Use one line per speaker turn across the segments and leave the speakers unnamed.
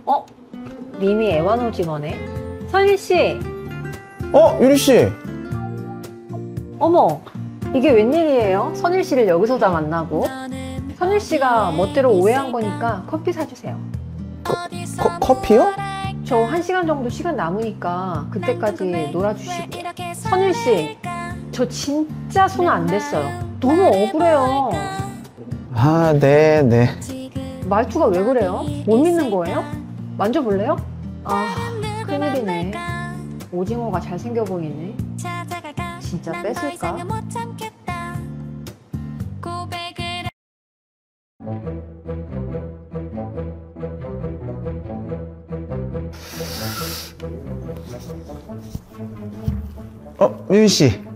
어? 미미 애완오징어네. 선일씨!
유리씨!
어머! 이게 웬일이에요? 선일씨를 여기서 다 만나고. 선일씨가 멋대로 오해한 거니까 커피 사주세요.
커피요?
저 1시간 정도 시간 남으니까 그때까지 놀아주시고. 선일씨, 저 진짜 손 안 댔어요. 너무 억울해요.
아, 네.
말투가 왜 그래요? 못 믿는 거예요? 만져볼래요? 아, 큰일이네. 오징어가 잘생겨 보이네. 진짜 뺏을까?
미미씨.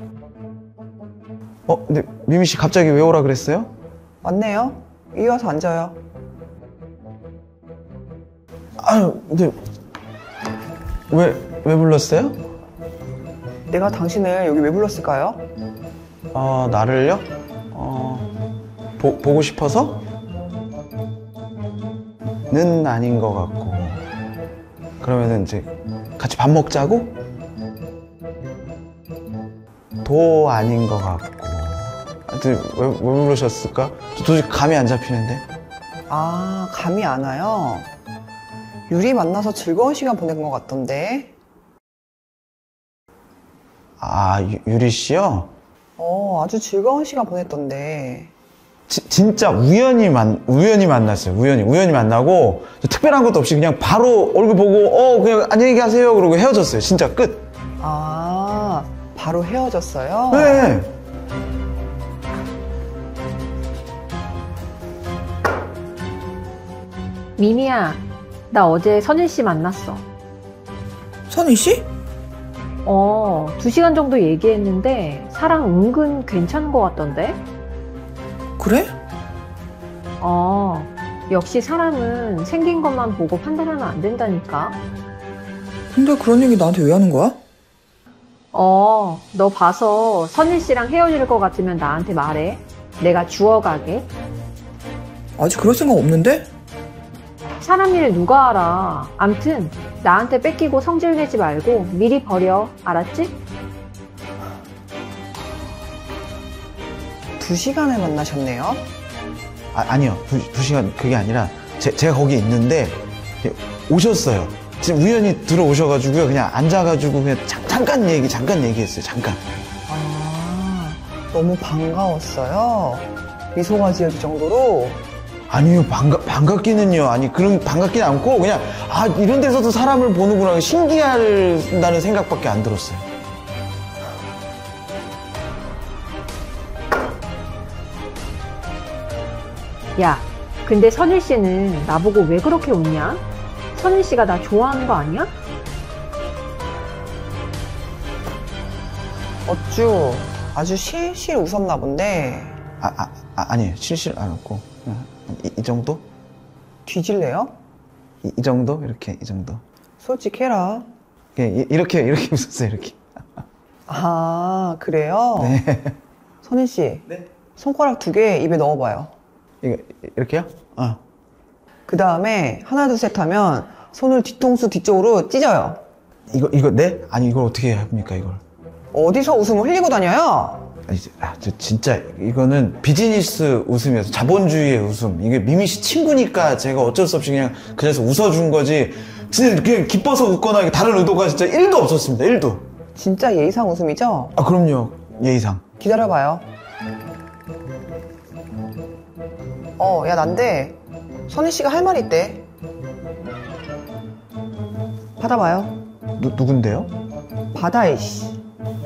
근데 미미씨 갑자기 왜 오라 그랬어요?
왔네요. 여기 와서 앉아요.
아유, 근데 왜 불렀어요?
내가 당신을 여기 왜 불렀을까요?
나를요? 보고 싶어서? 는 아닌 것 같고. 그러면은 이제 같이 밥 먹자고? 도 아닌 것 같고. 하여튼 왜 부르셨을까? 저 도저히 감이 안 잡히는데.
아, 감이 안 와요? 유리 만나서 즐거운 시간 보낸 것 같던데.
유리 씨요?
아주 즐거운 시간 보냈던데.
진짜 우연히 만났어요. 우연히 만나고 특별한 것도 없이 그냥 바로 얼굴 보고 그냥 안녕히 가세요 그러고 헤어졌어요. 진짜 끝.
아, 바로 헤어졌어요?
네.
미미야, 나 어제 선일씨 만났어.
선희 씨?
2시간 정도 얘기했는데 사람 은근 괜찮은 것 같던데?
그래?
역시 사람은 생긴 것만 보고 판단하면 안 된다니까.
근데 그런 얘기 나한테 왜 하는 거야?
너 봐서 선일씨랑 헤어질 것 같으면 나한테 말해. 내가 주워가게.
아직 그럴 생각 없는데?
사람 일 누가 알아. 암튼 나한테 뺏기고 성질내지 말고 미리 버려. 알았지?
2시간을 만나셨네요?
아니요. 2시간 그게 아니라 제가 거기 있는데 오셨어요. 지금 우연히 들어오셔가지고요. 그냥 앉아가지고 그냥 잠깐 얘기했어요. 잠깐.
너무 반가웠어요? 미소가 지어질 정도로?
아니요, 반갑기는요. 그런 반갑지는 않고 그냥 이런 데서도 사람을 보는구나 신기하다는 생각밖에 안 들었어요.
야, 근데 선일씨는 나보고 왜 그렇게 웃냐? 선일씨가 나 좋아하는 거 아니야?
어쭈, 아주 실실 웃었나 본데.
아니에요. 실실 안 웃고 그냥 이 정도?
뒤질래요?
이 정도? 이렇게 이 정도.
솔직해라.
이렇게 웃었어요. 이렇게.
아, 그래요?
네.
선희 씨.
네.
손가락 2개 입에 넣어봐요.
이렇게요?
그 다음에 하나 둘 셋 하면 손을 뒤통수 뒤쪽으로 찢어요.
이거 네? 아니 이걸 어떻게 합니까 이걸?
어디서 웃음을 흘리고 다녀요?
저 진짜 이거는 비즈니스 웃음이어서 자본주의의 웃음. 이게 미미 씨 친구니까 제가 어쩔 수 없이 그냥 그래서 웃어준 거지. 진짜 그냥 기뻐서 웃거나 다른 의도가 진짜 1도 없었습니다. 1도.
진짜 예의상 웃음이죠?
그럼요. 예의상.
기다려봐요. 야, 난데 선희 씨가 할 말이 있대. 받아봐요.
누군데요?
받아, 이씨.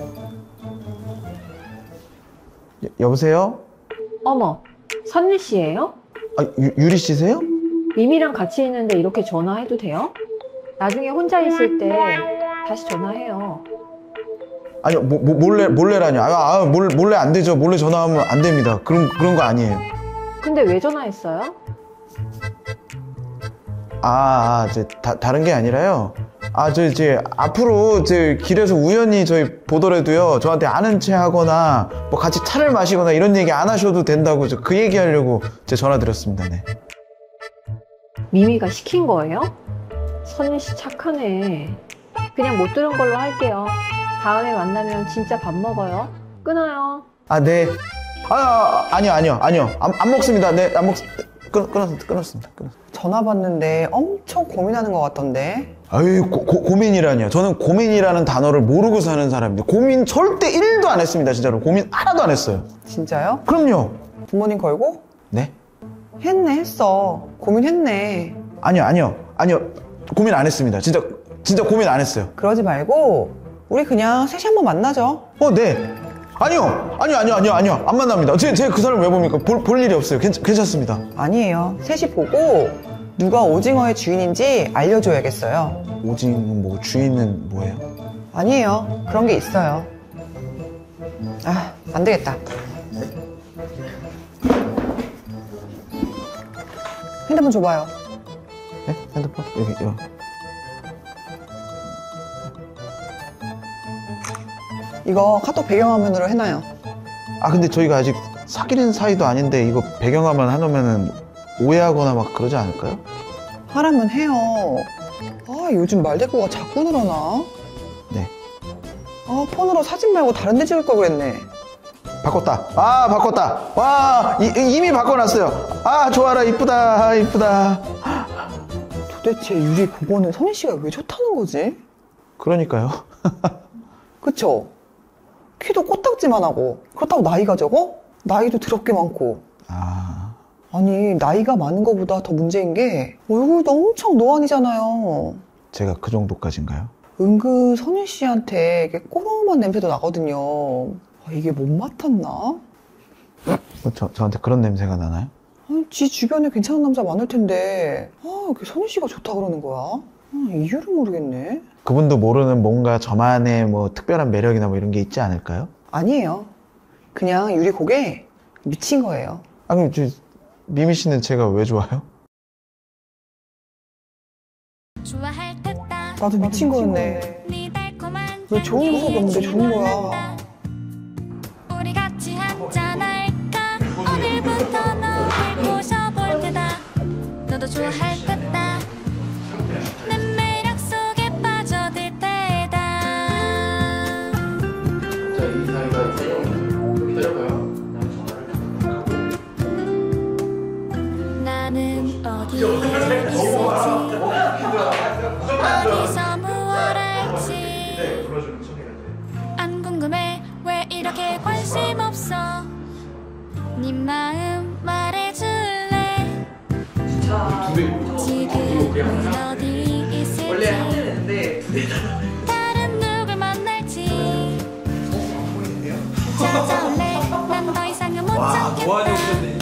여보세요?
어머, 선일씨예요?
유리 씨세요?
미미랑 같이 있는데 이렇게 전화해도 돼요? 나중에 혼자 있을 때 다시 전화해요.
아니요, 몰래라뇨. 몰래 안 되죠. 몰래 전화하면 안 됩니다. 그런 거 아니에요.
근데 왜 전화했어요?
다른 게 아니라요. 이제 앞으로 길에서 우연히 저희 보더라도요, 저한테 아는 체 하거나, 뭐 같이 차를 마시거나 이런 얘기 안 하셔도 된다고 그 얘기 하려고 전화 드렸습니다. 네.
미미가 시킨 거예요? 선율 씨 착하네. 그냥 못 들은 걸로 할게요. 다음에 만나면 진짜 밥 먹어요. 끊어요.
아, 네. 아니요. 안 먹습니다. 네, 안 끊었습니다.
전화 받는데 엄청 고민하는 것 같던데.
아유, 고민이라니요. 저는 고민이라는 단어를 모르고 사는 사람인데, 고민 절대 1도 안 했습니다, 진짜로. 고민 하나도 안 했어요.
진짜요?
그럼요.
부모님 걸고?
네?
했어. 고민했네.
아니요. 고민 안 했습니다. 진짜 고민 안 했어요.
그러지 말고 우리 그냥 셋이 한번 만나죠.
네. 아니요. 안 만납니다. 제가 그 사람 왜 봅니까? 볼 일이 없어요. 괜찮습니다.
아니에요. 셋이 보고 누가 오징어의 주인인지 알려줘야겠어요.
오징어 뭐 주인은 뭐예요?
아니에요. 그런 게 있어요. 아, 안 되겠다. 핸드폰 줘봐요.
네? 핸드폰? 여기.
이거 카톡 배경화면으로 해놔요.
아, 근데 저희가 아직 사귀는 사이도 아닌데 이거 배경화면 해놓으면은 오해하거나 막 그러지 않을까요?
하라면 해요. 아, 요즘 말대꾸가 자꾸 늘어나.
네.
아, 폰으로 사진 말고 다른 데 찍을 걸 그랬네.
바꿨다. 와, 이미 바꿔놨어요. 아, 좋아라. 이쁘다.
도대체 유리 그거는 선희 씨가 왜 좋다는 거지?
그러니까요.
그쵸? 키도 코딱지만 하고 그렇다고 나이가 적어? 나이도 더럽게 많고. 아니, 나이가 많은 것보다 더 문제인 게 얼굴도 엄청 노안이잖아요.
제가 그 정도까지인가요?
은근 선희 씨한테 이게 꼬름한 냄새도 나거든요. 아, 이게 못 맡았나?
저한테 그런 냄새가 나나요?
아니, 지 주변에 괜찮은 남자 많을 텐데 이렇게 선희 씨가 좋다 그러는 거야? 이유를 모르겠네.
그분도 모르는 뭔가 저만의 뭐 특별한 매력이나 뭐 이런 게 있지 않을까요?
아니에요. 그냥 유리 곡에 미친 거예요.
아, 그럼 미미 씨는 제가 왜 좋아요?
나도 미친 거였네. 왜 좋은 모습이 없는데 좋은 거야?
우리 같이 한잔 할까? 오늘부터 너를 모셔볼 테다. 너도 좋아할 테다. 내 매력 속에 빠져들 테다. 나는 어디에 있을지, 어디서 무얼 할지 안 궁금해. 왜 이렇게 관심 없어? 네 마음 말해줄래? 지금 어디 있을지, 다른 누굴 만날지 찾아올래? 난 더 이상은 못 참겠다.